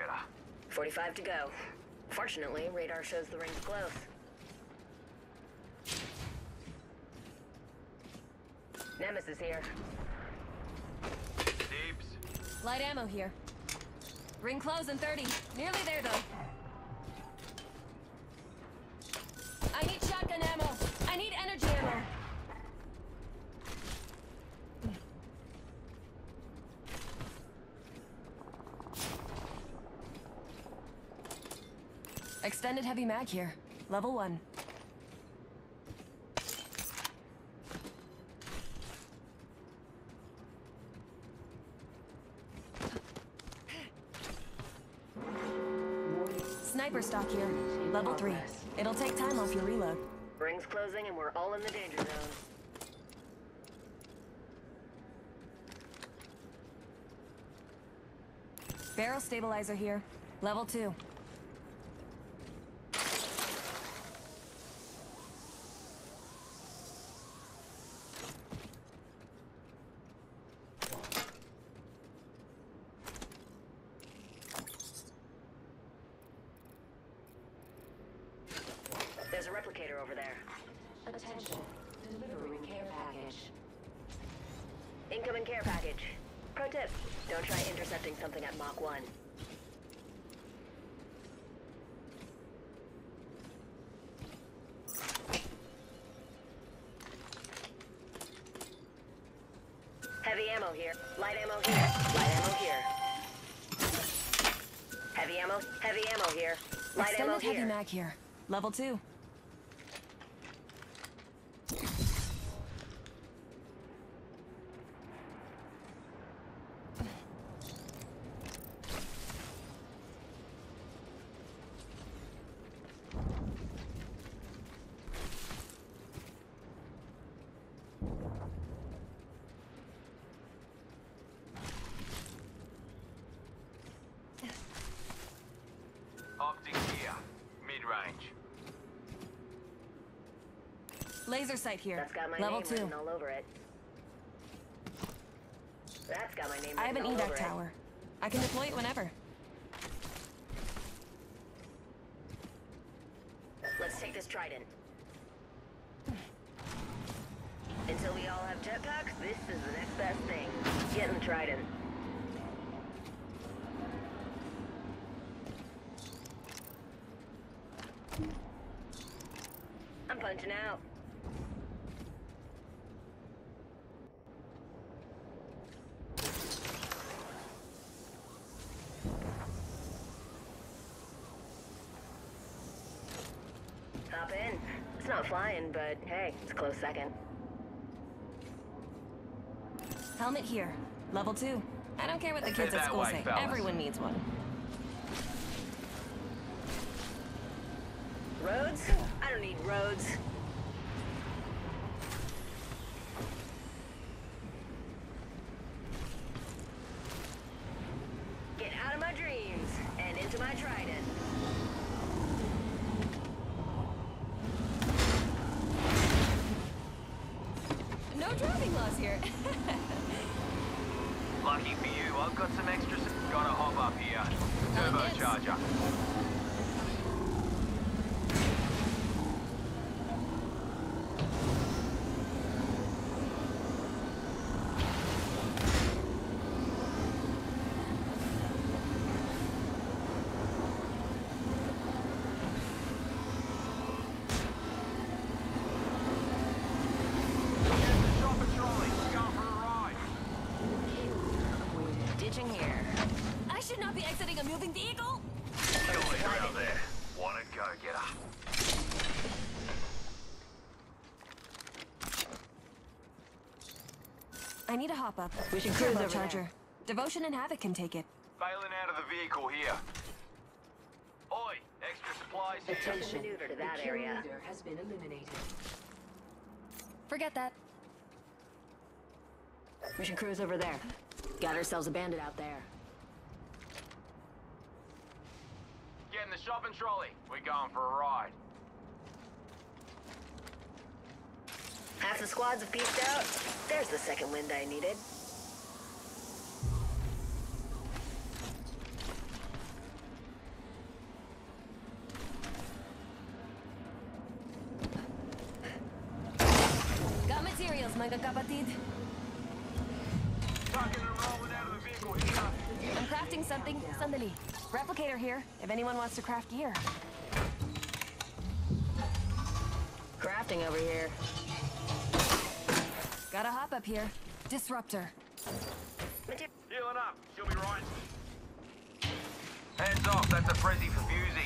getter. 45 to go. Fortunately, radar shows the ring's close. Nemesis here. Deeps. Light ammo here. Ring close in 30. Nearly there, though. I need shotgun ammo. I need energy ammo. Extended heavy mag here. Level 1. Sniper stock here. Level 3. It'll take time off your reload. Ring's closing and we're all in the danger zone. Barrel stabilizer here. Level 2. There's a replicator over there. Attention. Delivering care package. Incoming care package. Pro tip, don't try intercepting something at Mach 1. Heavy ammo here. Light ammo here. Light ammo here. Heavy ammo here. Light ammo Extended heavy here. mag here. Level 2. Optic here. Mid-range. Laser sight here. That's got my Level name 2. written all over it. That's got my name I have an written all over evac it. tower. I can deploy it whenever. Let's take this Trident. Until we all have jetpacks, this is the next best thing. Get in the Trident. I'm punching out. Hop in. It's not flying, but hey, it's a close second. Helmet here. Level 2. I don't care what the kids Head at that school way, say. fellas. Everyone needs one. Roads? I don't need roads. Get out of my dreams and into my Trident. No driving laws here. Lucky for you, I've got some extras. Gotta hop up here. Yes. Turbocharger. Stop a trolley. Go for a ride. Ditching here. I should not be exiting a moving vehicle. Kill leader out there. Wanna go get her. I need a hop up. We should cruise over Turbocharger. there. Devotion and Havoc can take it. Bailing out of the vehicle here. Oi, extra supplies here. Attention. Maneuver to The that kill area. leader has been eliminated. Forget that. We should cruise over there. Got ourselves a bandit out there. Get in the shopping trolley. We're going for a ride. Half the squads have pieced out. There's the second wind I needed. mga kapatid. Tucking and rolling out of the vehicle here. I'm crafting something. Sandali. Replicator here, if anyone wants to craft gear. Crafting over here. Gotta hop up here. Disruptor. Healing up. She'll be right. Hands off. That's a Prezi for Fusey.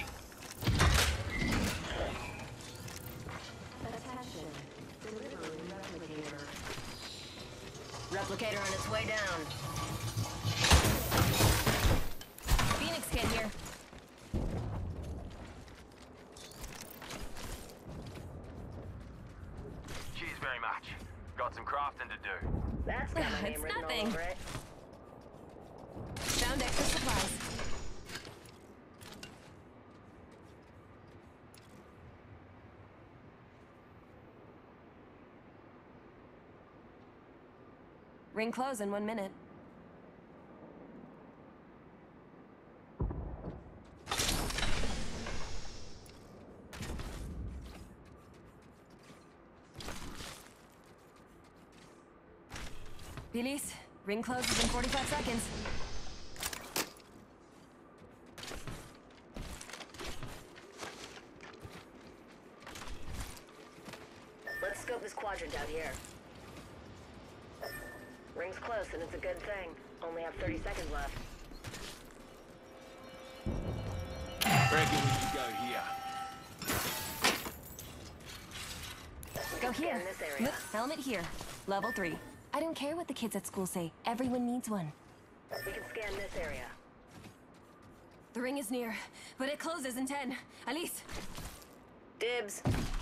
Attention. Delivering replicator. Replicator on its way down. Phoenix kit here. Cheers very much. Got some crafting to do. That's got my name It's written all nothing. over it. Found extra supplies. Ring close in 1 minute. Felice, ring closes in 45 seconds. Let's scope this quadrant out here. Ring's close, and it's a good thing. Only have 30 seconds left. Reckon we should go here. Go here. Scan this area. Helmet here. Level 3. I don't care what the kids at school say. Everyone needs one. We can scan this area. The ring is near, but it closes in 10. Alice. Dibs.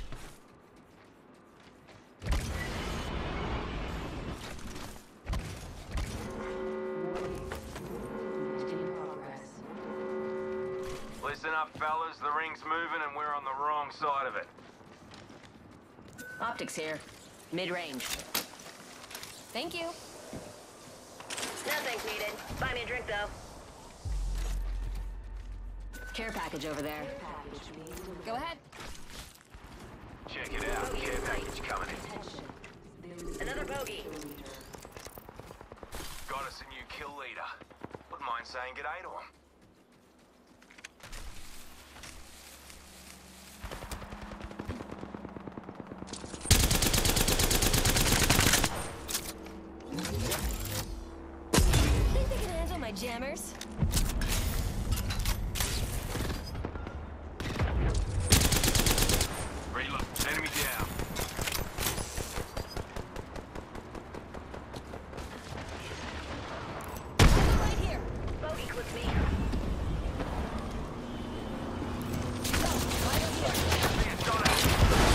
In progress. Listen up, fellas. The ring's moving and we're on the wrong side of it. Optics here. Mid-range. Thank you. No thanks needed. Buy me a drink, though. Care package over there. Package being delivered. Go ahead. Check it out. Care package coming in. Attention. There is Another bogey. Got us a new kill leader. Wouldn't mind saying g'day to him. Think they can handle my jammers? Reload. Enemy down. Right here. Bogey clips me. Right over here. Man, shot at.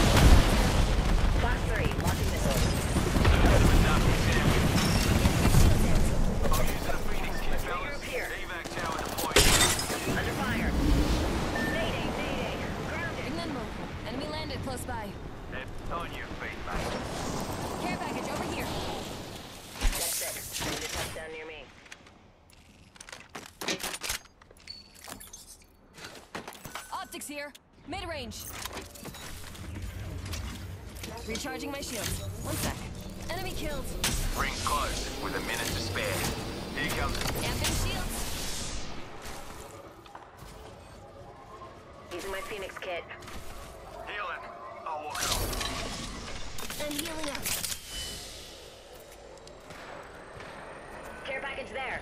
Box 3, launching missiles. Nothing down. I'm using a Phoenix kit, fellas. Regroup here. Evac tower deployed. Under fire. Mayday, mayday. Grounded. Remember, enemy landed close by. On your feet, mate. Care package over here. That's 6. Need a touchdown near me. Optics here. Mid-range. Recharging my shields. 1 sec. Enemy killed. Ring's closed, with a minute to spare. Here comes... Amping shields. Using my Phoenix kit. Healing. I'll walk it off. And healing up. Care package there.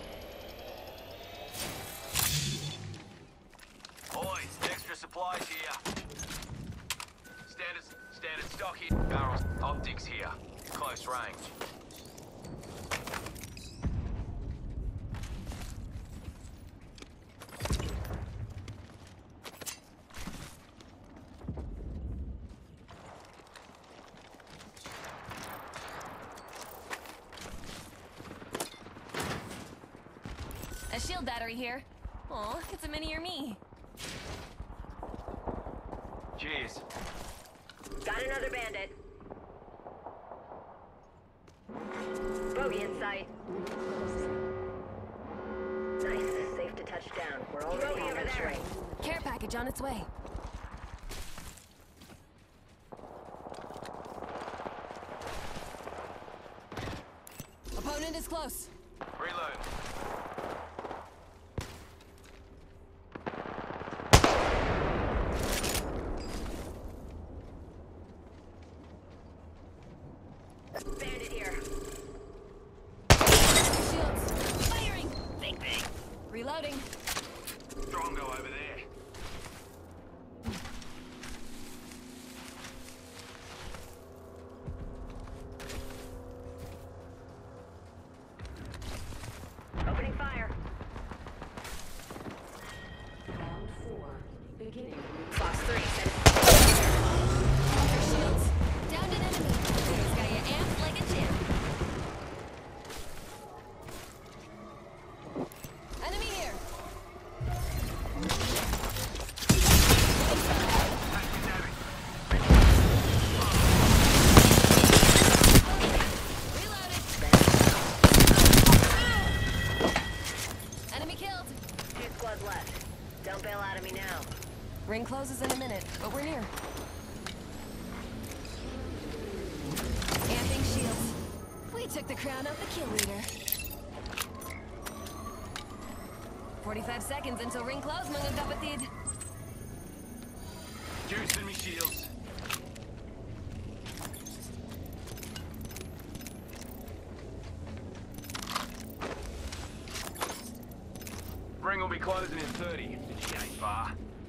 Oi, extra supplies here. Standard stock here. Barrels. Optics here. Close range. A shield battery here. Aw, it's a mini or me. Cheers. Got another bandit. Bogey in sight. Nice. Safe to touch down. We're already over there. Care package on its way. close. Reload. Bandit here. Shields. Firing. Bang bang. Reloading. Strongo over there. Opening fire. Round 4. Beginning. Fox 3, send Your shields. Downed an enemy. He's got you amped like a champ. Enemy here. Reloaded. Enemy killed. 2 squads left. Don't bail out of me now. Ring closes in a minute, but we're near. Amping shields. We took the crown off the kill leader. 45 seconds until ring close, mga kapatid. Juicing me shields. Ring will be closing in 30. She ain't far.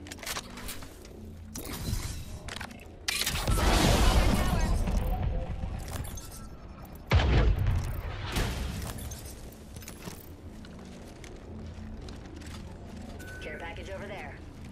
Care package over there.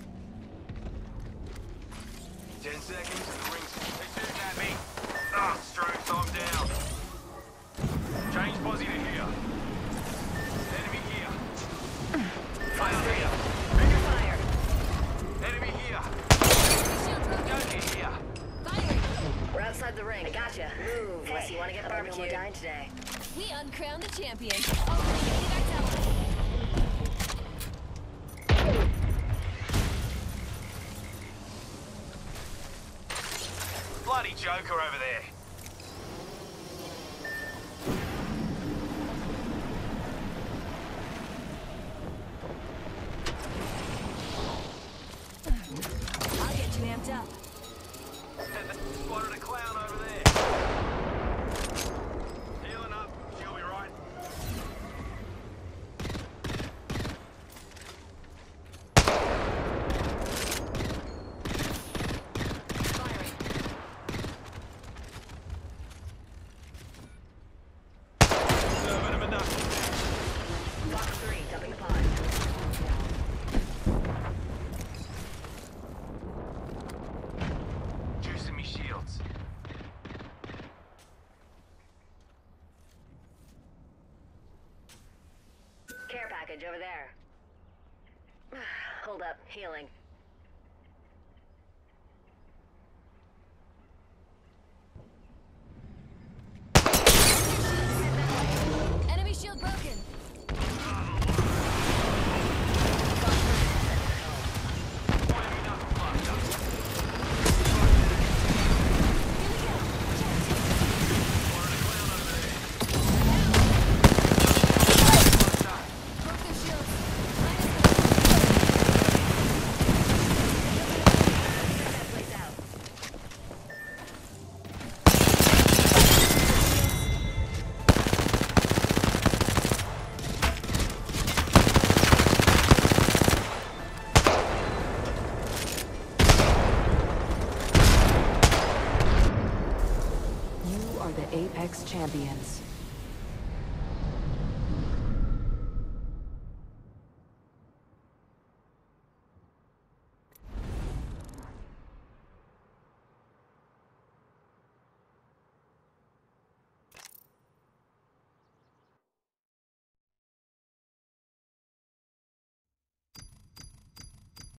10 seconds and the ring's... They're shooting at me. Ah, strokes, I'm down. Change posse to here. Enemy here. Fox 3, Fire under fire. Enemy here. Shield broken. Junkie here. Firing. We're outside the ring. I gotcha. Move, unless you want to get barbecued. Dying today. We uncrowned the champion. Opening our tower. Bloody Joker over there. I'll get you amped up. Spotted a clown over there. Healing up. She'll be right. Firing. Serving him enough. Fox 3, dumping the pod. Juicing me shields. Care package over there. Hold up, healing. Enemy shield broken. Broke their shields. That place out. You are the Apex Champions.